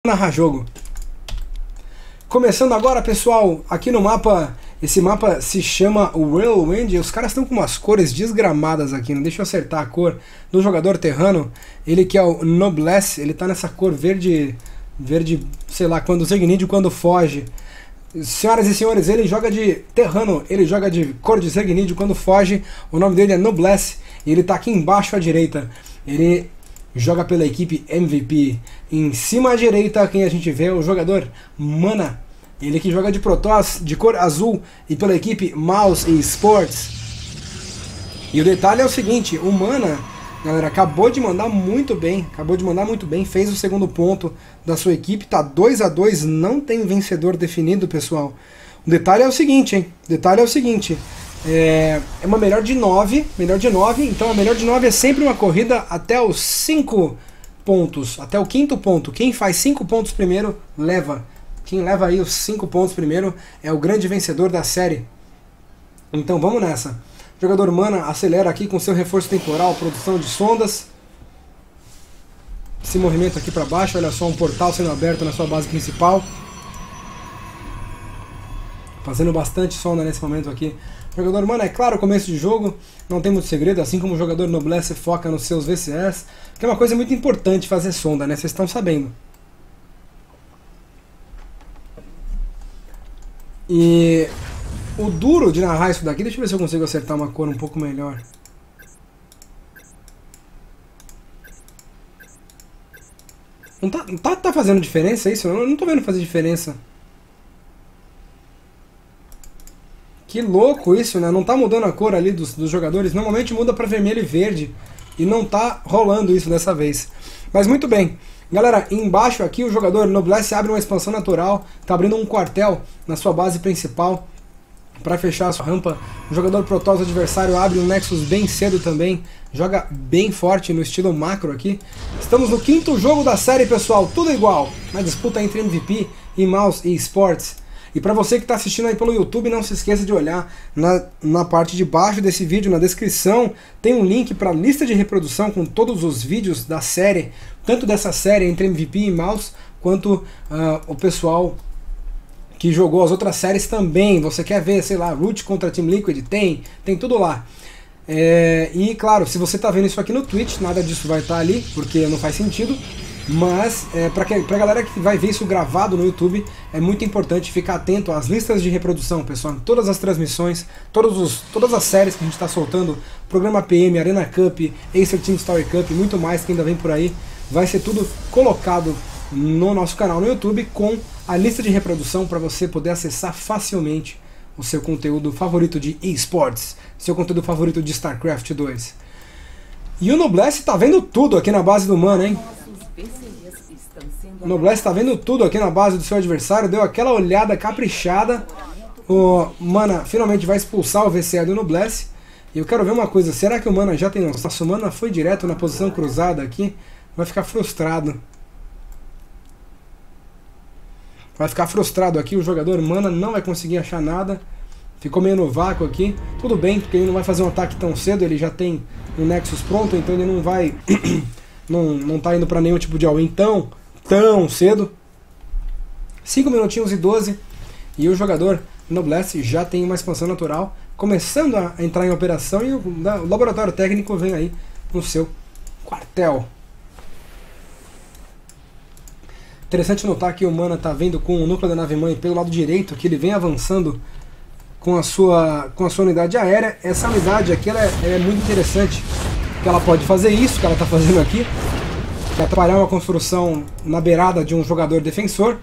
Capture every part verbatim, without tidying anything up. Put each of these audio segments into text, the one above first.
Narrar jogo. Começando agora, pessoal, aqui no mapa, esse mapa se chama Whirlwind, e os caras estão com umas cores desgramadas aqui, não deixa eu acertar a cor do jogador terrano, ele que é o Noblesse, ele tá nessa cor verde, verde, sei lá, quando Zergnídeo, quando foge. Senhoras e senhores, ele joga de terrano, ele joga de cor de Zergnídeo quando foge, o nome dele é Noblesse, e ele tá aqui embaixo à direita, ele joga pela equipe M V P. Em cima à direita, quem a gente vê é o jogador Mana. Ele que joga de Protoss, de cor azul, e pela equipe Mouse e Sports. E o detalhe é o seguinte, o Mana, galera, acabou de mandar muito bem, acabou de mandar muito bem, fez o segundo ponto da sua equipe, tá dois a dois, não tem vencedor definido, pessoal. O detalhe é o seguinte, hein, o detalhe é o seguinte, É, é uma melhor de nove, melhor de nove, então a melhor de nove é sempre uma corrida até os cinco pontos, até o quinto ponto. Quem faz cinco pontos primeiro, leva. Quem leva aí os cinco pontos primeiro é o grande vencedor da série. Então vamos nessa. O jogador Mana acelera aqui com seu reforço temporal, produção de sondas. Esse movimento aqui para baixo, olha só, um portal sendo aberto na sua base principal. Fazendo bastante sonda nesse momento aqui. O jogador Mana, é claro, começo de jogo, não tem muito segredo, assim como o jogador Noblesse foca nos seus V C S, que é uma coisa muito importante fazer sonda, né? Vocês estão sabendo. E o duro de narrar isso daqui, deixa eu ver se eu consigo acertar uma cor um pouco melhor. Não tá, tá, tá fazendo diferença isso? Eu não tô vendo fazer diferença. Que louco isso, né? Não tá mudando a cor ali dos, dos jogadores. Normalmente muda para vermelho e verde. E não tá rolando isso dessa vez. Mas muito bem. Galera, embaixo aqui o jogador Noblesse abre uma expansão natural. Tá abrindo um quartel na sua base principal para fechar a sua rampa. O jogador Protoss adversário abre um Nexus bem cedo também. Joga bem forte no estilo macro aqui. Estamos no quinto jogo da série, pessoal. Tudo igual. Na disputa entre M V P e Mouse e Sports. E para você que está assistindo aí pelo YouTube, não se esqueça de olhar na, na parte de baixo desse vídeo, na descrição, tem um link para a lista de reprodução com todos os vídeos da série, tanto dessa série entre M V P e Mouse, quanto uh, o pessoal que jogou as outras séries também. Você quer ver, sei lá, Root contra Team Liquid? Tem, tem tudo lá. É, e claro, se você está vendo isso aqui no Twitch, nada disso vai estar ali, porque não faz sentido. Mas, é, para a galera que vai ver isso gravado no YouTube, é muito importante ficar atento às listas de reprodução, pessoal. Todas as transmissões, todos os, todas as séries que a gente está soltando, programa P M, Arena Cup, Acer Team Story Cup, muito mais que ainda vem por aí, vai ser tudo colocado no nosso canal no YouTube com a lista de reprodução para você poder acessar facilmente o seu conteúdo favorito de eSports, seu conteúdo favorito de StarCraft dois. E o Noblesse tá vendo tudo aqui na base do Mana, hein? O Noblesse tá vendo tudo aqui na base do seu adversário, deu aquela olhada caprichada. O Mana finalmente vai expulsar o V C A do Noblesse. E eu quero ver uma coisa, será que o Mana já tem noção? O Mana foi direto na posição cruzada aqui, vai ficar frustrado. Vai ficar frustrado aqui, o jogador Mana não vai conseguir achar nada. Ficou meio no vácuo aqui. Tudo bem, porque ele não vai fazer um ataque tão cedo, ele já tem o Nexus pronto, então ele não vai... não, não tá indo para nenhum tipo de all-in tão... tão cedo. cinco minutinhos e doze. E o jogador Noblesse já tem uma expansão natural começando a entrar em operação. E o, o laboratório técnico vem aí no seu quartel. Interessante notar que o Mana está vendo com o núcleo da nave-mãe pelo lado direito, que ele vem avançando com a sua, com a sua unidade aérea. Essa unidade aqui ela é, é muito interessante, que ela pode fazer isso que ela está fazendo aqui, que é atrapalhar uma construção na beirada de um jogador defensor.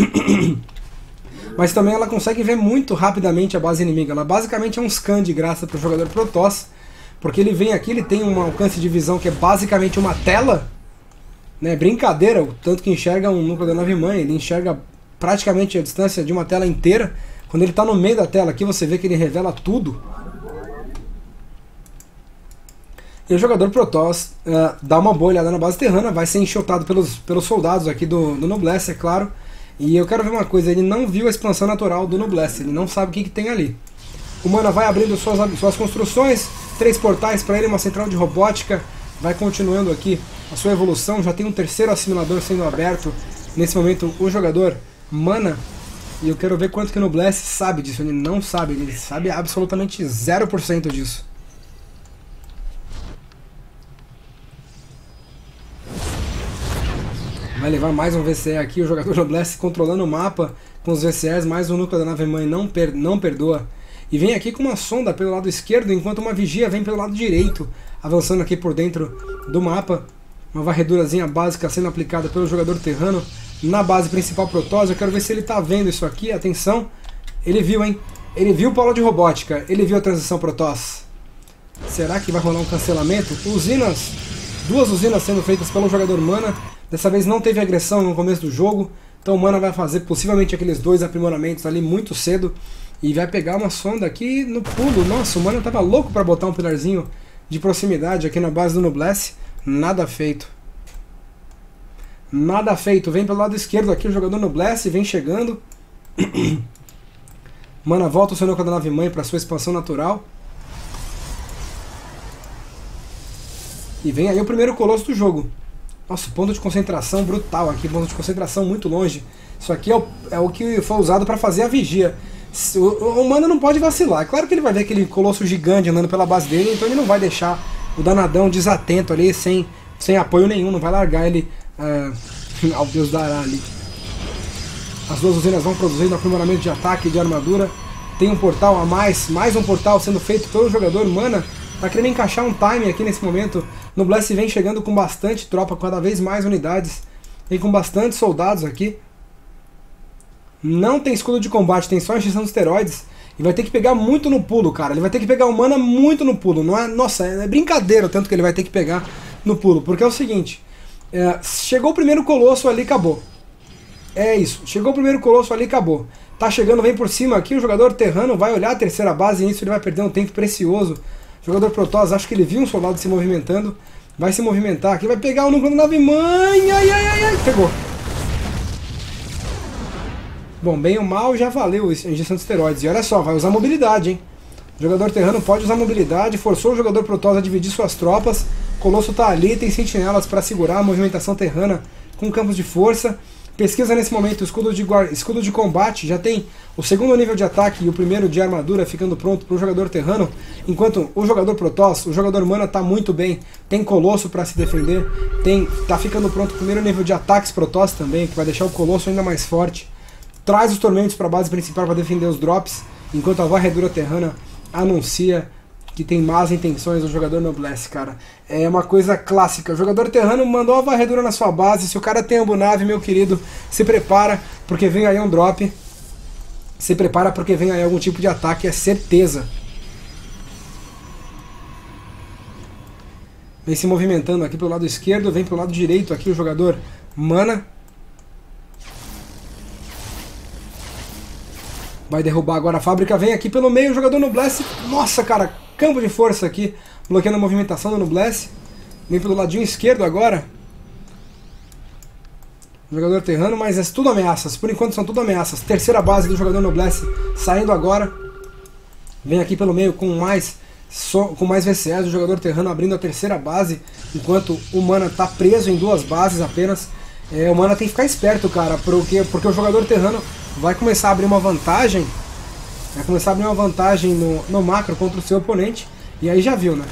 Mas também ela consegue ver muito rapidamente a base inimiga. Ela basicamente é um scan de graça para o jogador Protoss, porque ele vem aqui, ele tem um alcance de visão que é basicamente uma tela, né? Brincadeira, o tanto que enxerga um núcleo da nave-mãe, ele enxerga praticamente a distância de uma tela inteira. Quando ele está no meio da tela aqui, você vê que ele revela tudo. E o jogador Protoss uh, dá uma boa olhada na base terrana, vai ser enxotado pelos, pelos soldados aqui do, do Noblesse, é claro. E eu quero ver uma coisa, ele não viu a expansão natural do Noblesse, ele não sabe o que, que tem ali. O Mana vai abrindo suas, suas construções, três portais para ele, uma central de robótica, vai continuando aqui a sua evolução, já tem um terceiro assimilador sendo aberto nesse momento o jogador Mana. E eu quero ver quanto que o Noblesse sabe disso. Ele não sabe, ele sabe absolutamente zero por cento disso. Vai levar mais um V C E aqui, o jogador Noblesse controlando o mapa com os V C Es, mais um núcleo da nave-mãe não, per não perdoa. E vem aqui com uma sonda pelo lado esquerdo, enquanto uma vigia vem pelo lado direito, avançando aqui por dentro do mapa. Uma varredurazinha básica sendo aplicada pelo jogador terrano na base principal Protoss. Eu quero ver se ele tá vendo isso aqui. Atenção, ele viu, hein? Ele viu o polo de robótica, ele viu a transição Protoss. Será que vai rolar um cancelamento? Usinas, duas usinas sendo feitas pelo jogador Mana. Dessa vez não teve agressão no começo do jogo, então o Mana vai fazer possivelmente aqueles dois aprimoramentos ali muito cedo. E vai pegar uma sonda aqui no pulo. Nossa, o Mana tava louco para botar um pilarzinho de proximidade aqui na base do Noblesse. Nada feito. Nada feito. Vem pelo lado esquerdo aqui o jogador Noblesse, vem chegando. Mana volta o seu núcleo da nave-mãe para sua expansão natural. E vem aí o primeiro colosso do jogo. Nossa, ponto de concentração brutal aqui, ponto de concentração muito longe. Isso aqui é o, é o que foi usado para fazer a vigia. O, o, o Mana não pode vacilar. É claro que ele vai ver aquele colosso gigante andando pela base dele, então ele não vai deixar o danadão desatento ali, sem, sem apoio nenhum, não vai largar ele uh, ao Deus dará ali. As duas usinas vão produzindo aprimoramento de ataque e de armadura. Tem um portal a mais, mais um portal sendo feito pelo jogador Mana. Tá querendo encaixar um time aqui nesse momento. Noblesse vem chegando com bastante tropa, cada vez mais unidades. Vem com bastante soldados aqui. Não tem escudo de combate, tem só a injeção de esteroides. E vai ter que pegar muito no pulo, cara. Ele vai ter que pegar o Mana muito no pulo. Não é, nossa, é brincadeira o tanto que ele vai ter que pegar no pulo. Porque é o seguinte, é, chegou o primeiro colosso ali, acabou. É isso, chegou o primeiro colosso ali, acabou. Tá chegando, vem por cima aqui, o jogador terrano vai olhar a terceira base. E nisso ele vai perder um tempo precioso. O jogador Protoss, acho que ele viu um soldado se movimentando. Vai se movimentar aqui, vai pegar o núcleo da nave-mãe. Ai, ai, ai, ai, pegou. Bom, bem ou mal, já valeu a injeção de esteroides. E olha só, vai usar mobilidade, hein? O jogador terrano pode usar mobilidade, forçou o jogador Protoss a dividir suas tropas. Colosso tá ali, tem sentinelas para segurar a movimentação terrana com campos de força. Pesquisa nesse momento o escudo de, escudo de combate, já tem o segundo nível de ataque e o primeiro de armadura ficando pronto para o jogador terrano, enquanto o jogador Protoss, o jogador Mana está muito bem, tem Colosso para se defender, tem, tá ficando pronto o primeiro nível de ataques Protoss também, que vai deixar o Colosso ainda mais forte, traz os tormentos para a base principal para defender os drops, enquanto a varredura terrana anuncia que tem más intenções do jogador Noblesse, cara. É uma coisa clássica. O jogador terrano mandou a varredura na sua base. Se o cara tem Ambunave, meu querido, se prepara, porque vem aí um drop. Se prepara porque vem aí algum tipo de ataque, é certeza. Vem se movimentando aqui pelo lado esquerdo, vem pelo lado direito aqui o jogador Mana. Vai derrubar agora a fábrica, vem aqui pelo meio o jogador Noblesse. Nossa, cara, campo de força aqui, bloqueando a movimentação do Noblesse. Vem pelo ladinho esquerdo agora. Jogador terrano, mas é tudo ameaças. Por enquanto são tudo ameaças. Terceira base do jogador Noblesse saindo agora. Vem aqui pelo meio com mais, so, com mais V C Es. O jogador terrano abrindo a terceira base, enquanto o Mana está preso em duas bases apenas. É, o Mana tem que ficar esperto, cara, porque, porque o jogador terrano vai começar a abrir uma vantagem. Vai começar a abrir uma vantagem no, no macro contra o seu oponente. E aí já viu, né?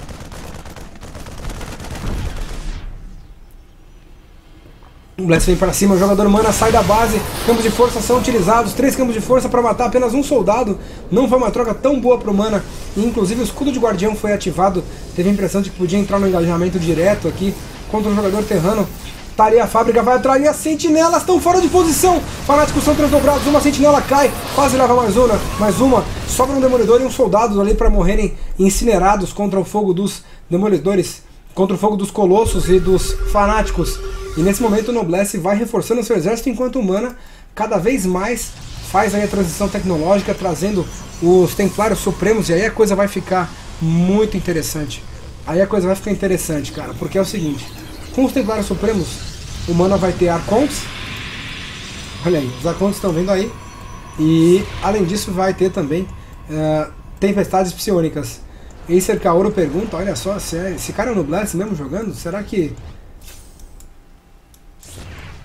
O Bless vem para cima, o jogador Mana sai da base. Campos de força são utilizados. Três campos de força para matar apenas um soldado. Não foi uma troca tão boa para o Mana. E, inclusive o escudo de guardião foi ativado. Teve a impressão de que podia entrar no engajamento direto aqui contra o jogador terrano. Tá ali a fábrica, vai atrair as sentinelas, estão fora de posição. Fanáticos são transdobrados, uma sentinela cai, quase leva mais uma, mais uma. Sobra um demolidor e um soldado ali para morrerem incinerados contra o fogo dos demolidores, contra o fogo dos colossos e dos fanáticos. E nesse momento o Noblesse vai reforçando o seu exército, enquanto o Mana cada vez mais faz aí a transição tecnológica, trazendo os Templários Supremos. E aí a coisa vai ficar muito interessante. Aí a coisa vai ficar interessante, cara, porque é o seguinte: com os Templários Supremos, o Mana vai ter Arcontes. Olha aí, os Arcontes estão vindo aí. E, além disso, vai ter também uh, Tempestades Psionicas. Acer Kaoru pergunta, olha só, se é, esse cara é o Noblesse mesmo jogando? Será que... O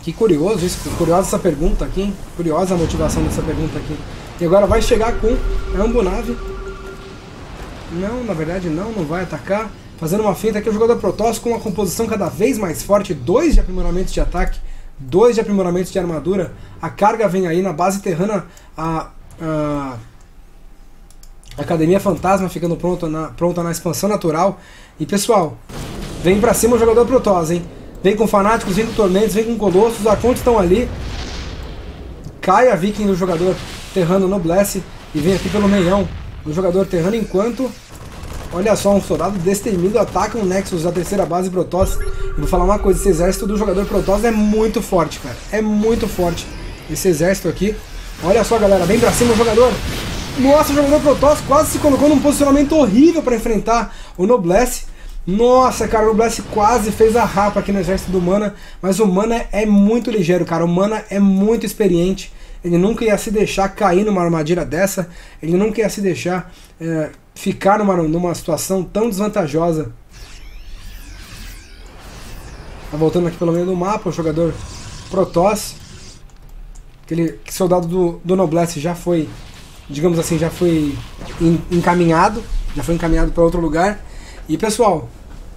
Que curioso isso, curiosa essa pergunta aqui, hein? Curiosa a motivação dessa pergunta aqui. E agora vai chegar com a Ambunave. Não, na verdade não, não vai atacar. Fazendo uma feita aqui o jogador Protoss com uma composição cada vez mais forte. Dois de aprimoramentos de ataque, dois de aprimoramentos de armadura. A carga vem aí na base terrana. A, a Academia Fantasma ficando pronta na, pronta na expansão natural. E pessoal, vem pra cima o jogador Protoss, hein? Vem com Fanáticos, vem com Tormentos, vem com Colossos. Os Arcontes estão ali. Cai a Viking do jogador terrano Noblesse. E vem aqui pelo meião o jogador terrano, enquanto... Olha só, um soldado destemido ataca um Nexus da terceira base Protoss. E vou falar uma coisa, esse exército do jogador Protoss é muito forte, cara. É muito forte esse exército aqui. Olha só, galera, vem pra cima o jogador. Nossa, o jogador Protoss quase se colocou num posicionamento horrível pra enfrentar o Noblesse. Nossa, cara, o Noblesse quase fez a rapa aqui no exército do Mana. Mas o Mana é muito ligeiro, cara. O Mana é muito experiente. Ele nunca ia se deixar cair numa armadilha dessa. Ele nunca ia se deixar é, ficar numa, numa situação tão desvantajosa. Tá voltando aqui pelo meio do mapa o jogador Protoss. Aquele soldado do, do Noblesse já foi, digamos assim, já foi encaminhado. Já foi encaminhado para outro lugar. E pessoal,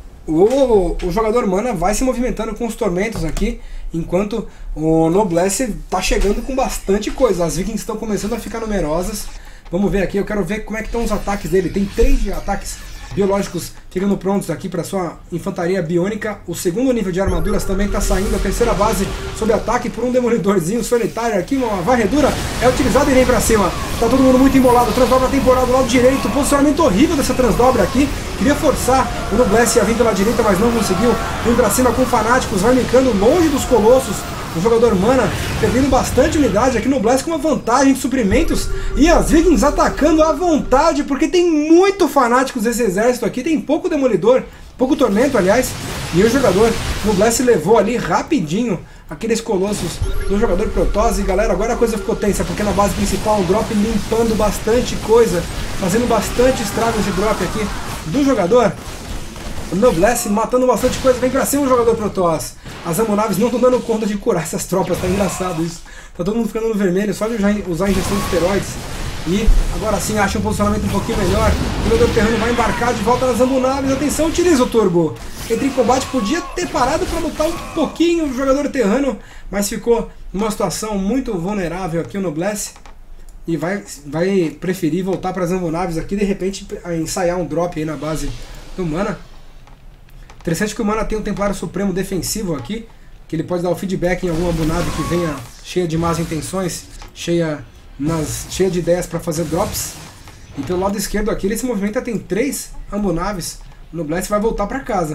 o, o jogador Mana vai se movimentando com os tormentos aqui, enquanto o Noblesse tá chegando com bastante coisa. As Vikings estão começando a ficar numerosas. Vamos ver aqui, eu quero ver como é que estão os ataques dele. Tem três ataques biológicos ficando prontos aqui para sua infantaria biônica. O segundo nível de armaduras também está saindo. A terceira base sob ataque por um demolidorzinho solitário aqui. Uma varredura é utilizada e vem para cima. Tá todo mundo muito embolado. Transdobra temporal do lado direito. Posicionamento horrível dessa transdobra aqui. Queria forçar o Noblesse a vir pela direita, mas não conseguiu. Vem para cima com Fanáticos. Vai micando longe dos Colossos. O jogador Mana perdendo bastante unidade aqui no Noblesse com uma vantagem de suprimentos. E as Vikings atacando à vontade, porque tem muito Fanáticos esse exército aqui. Tem pouco Demolidor, pouco Tormento, aliás. E o jogador Noblesse levou ali rapidinho aqueles Colossos do jogador Protoss. E galera, agora a coisa ficou tensa, porque na base principal o drop limpando bastante coisa, fazendo bastante estrago esse drop aqui do jogador Noblesse, matando bastante coisa. Vem pra cima o jogador Protoss. As Ambunnaves não estão dando conta de curar essas tropas, tá engraçado isso. Tá todo mundo ficando no vermelho, só de usar a injeção de esteroides. E agora sim acha um posicionamento um pouquinho melhor. O jogador terrano vai embarcar de volta nas Ambunnaves. Atenção, utiliza o turbo. Entre em combate, podia ter parado para lutar um pouquinho o jogador terrano, mas ficou numa situação muito vulnerável aqui o Noblesse. E vai, vai preferir voltar para as Ambunnaves aqui, de repente ensaiar um drop aí na base do Mana. Interessante que o Mana tem um Templário Supremo defensivo aqui, que ele pode dar o feedback em alguma Ambunave que venha cheia de más intenções, cheia, nas, cheia de ideias para fazer drops. E pelo lado esquerdo aqui ele se movimenta, tem três Ambunaves. O Noblesse vai voltar para casa.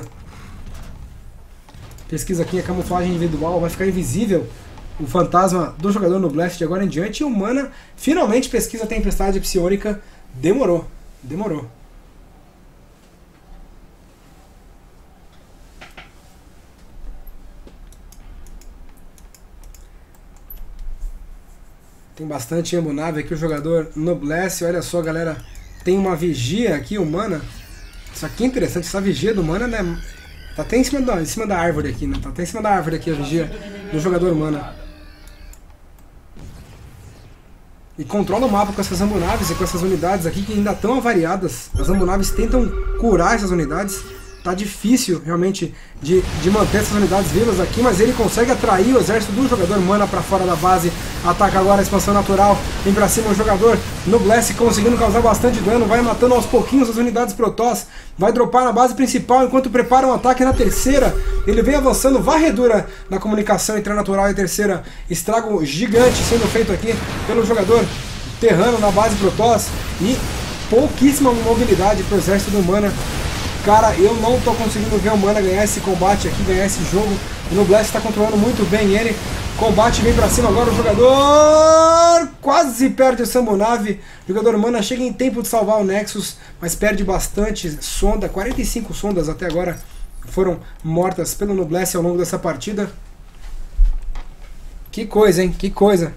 Pesquisa aqui a camuflagem individual, vai ficar invisível o fantasma do jogador Noblesse de agora em diante. E o Mana finalmente pesquisa a Tempestade Psiônica. Demorou, demorou. Tem bastante Ambunave aqui o jogador Noblesse. Olha só, galera. Tem uma vigia aqui, o Mana. Isso aqui é interessante. Essa vigia do Mana, né? Tá até em cima da, em cima da árvore aqui, né? Tá até em cima da árvore aqui a vigia do jogador Mana. E controla o mapa com essas Ambunaves e com essas unidades aqui que ainda estão avariadas. As Ambunaves tentam curar essas unidades. Tá difícil realmente de, de manter essas unidades vivas aqui, mas ele consegue atrair o exército do jogador Mana para fora da base. Ataca agora a expansão natural, vem pra cima o jogador Noblesse conseguindo causar bastante dano, vai matando aos pouquinhos as unidades Protoss, vai dropar na base principal enquanto prepara um ataque na terceira. Ele vem avançando, varredura na comunicação entre a natural e a terceira, estrago gigante sendo feito aqui pelo jogador terrano na base Protoss e pouquíssima mobilidade pro exército do Mana. Cara, eu não tô conseguindo ver o Mana ganhar esse combate aqui, ganhar esse jogo. O Noblesse tá controlando muito bem ele. Combate vem pra cima agora, o jogador quase perde essa Ambunave. O jogador Mana chega em tempo de salvar o Nexus, mas perde bastante sonda. quarenta e cinco sondas até agora foram mortas pelo Noblesse ao longo dessa partida. Que coisa, hein? Que coisa.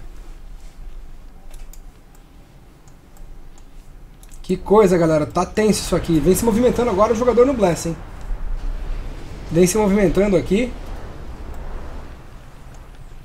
Que coisa, galera. Tá tenso isso aqui. Vem se movimentando agora o jogador Noblesse, hein? Vem se movimentando aqui.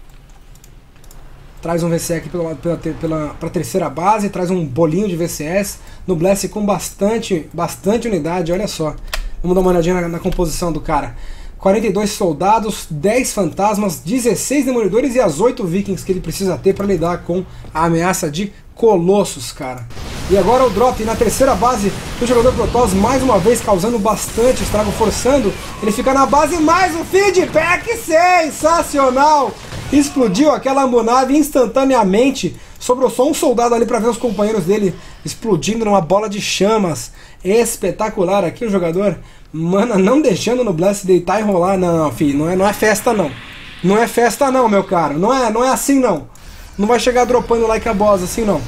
traz um V C aqui pela, pela, pela, pra terceira base, traz um bolinho de V C S, Noblesse com bastante, bastante unidade, olha só. Vamos dar uma olhadinha na, na composição do cara. quarenta e dois soldados, dez fantasmas, dezesseis demolidores e as oito vikings que ele precisa ter para lidar com a ameaça de colossos, cara. E agora o drop na terceira base do jogador Protoss, mais uma vez causando bastante estrago, forçando ele fica na base, mais um feedback sensacional! Explodiu aquela ambonave instantaneamente, sobrou só um soldado ali para ver os companheiros dele explodindo numa bola de chamas. Espetacular aqui o jogador, mano, não deixando o Noblesse deitar e rolar. Não, não, filho, não é, não é festa não. Não é festa não, meu caro, não é, não é assim não. Não vai chegar dropando like a boss assim não.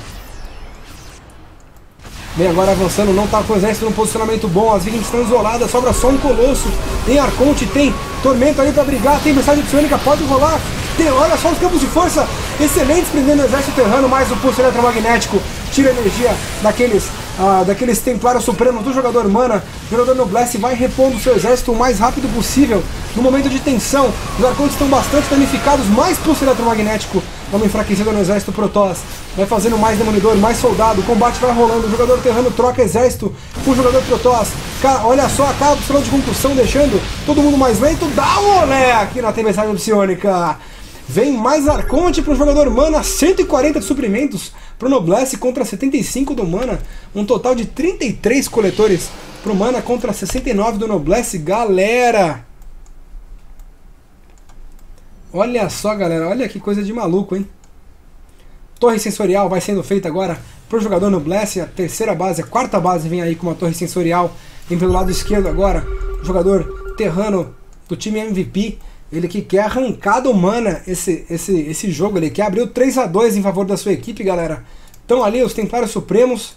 Vem agora avançando, não tá com o exército num posicionamento bom, as vikings estão isoladas, sobra só um colosso. Tem Arconte, tem Tormento ali pra brigar, tem mensagem psionica, pode rolar. Tem, olha só os campos de força excelentes prendendo o exército terrano, mais o pulso eletromagnético tira a energia daqueles, ah, daqueles templários supremos do jogador mana. O jogador Noblesse vai repondo o seu exército o mais rápido possível no momento de tensão. Os Arcontes estão bastante danificados, mais pulso eletromagnético, vamos enfraquecendo no exército Protoss. Vai fazendo mais demolidor, mais soldado, o combate vai rolando, o jogador terrano troca exército com o jogador Protoss. Olha só a cápsula de concussão deixando todo mundo mais lento, dá um olé aqui na tempestade psionica. Vem mais Arconte para o jogador mana, cento e quarenta de suprimentos para o Noblesse contra setenta e cinco do mana, um total de trinta e três coletores para o mana contra sessenta e nove do Noblesse, galera! Olha só, galera, olha que coisa de maluco, hein? Torre sensorial vai sendo feita agora para o jogador Noblesse, a terceira base, a quarta base vem aí com uma torre sensorial, vem pelo lado esquerdo agora, o jogador terrano do time M V P, ele que quer arrancar do mana esse, esse, esse jogo, ele quer abrir o três a dois em favor da sua equipe, galera. Estão ali os Templários Supremos.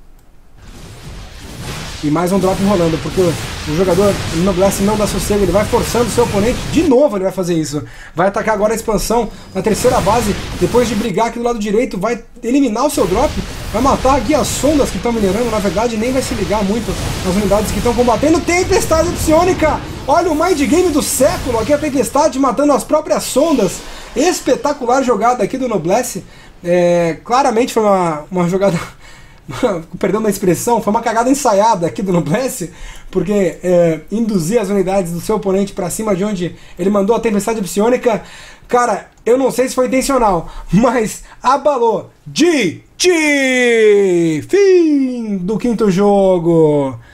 E mais um drop rolando, porque o jogador Noblesse não dá sossego, ele vai forçando o seu oponente, de novo ele vai fazer isso. Vai atacar agora a expansão na terceira base, depois de brigar aqui do lado direito, vai eliminar o seu drop, vai matar aqui as sondas que estão minerando, na verdade nem vai se ligar muito nas unidades que estão combatendo. Tempestade psionica! Olha o mind game do século, aqui a Tempestade matando as próprias sondas. Espetacular jogada aqui do Noblesse. É, claramente foi uma, uma jogada... perdão uma expressão, foi uma cagada ensaiada aqui do Noblesse, porque é, induzir as unidades do seu oponente para cima de onde ele mandou a tempestade psionica, cara, eu não sei se foi intencional, mas abalou. G G! Fim do quinto jogo!